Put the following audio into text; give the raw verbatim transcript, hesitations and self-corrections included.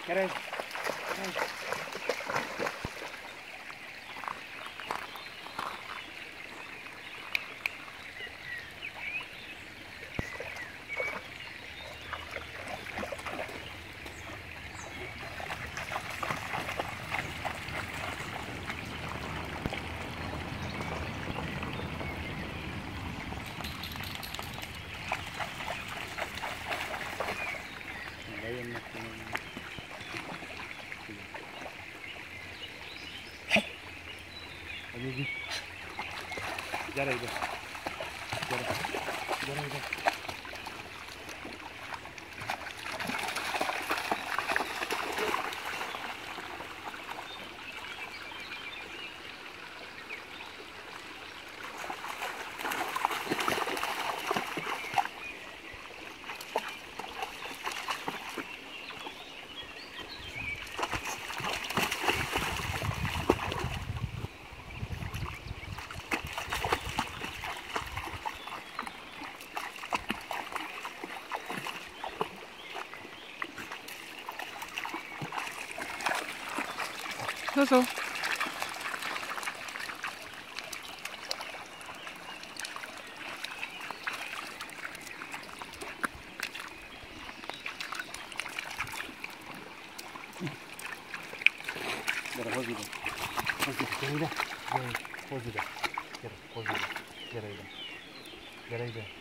Get in. Get in. Get it. Get it. Get it. 서서 Get it. Hold it. Hold it. Get it. Hold it. Get it. Hold it. Get it. Get it.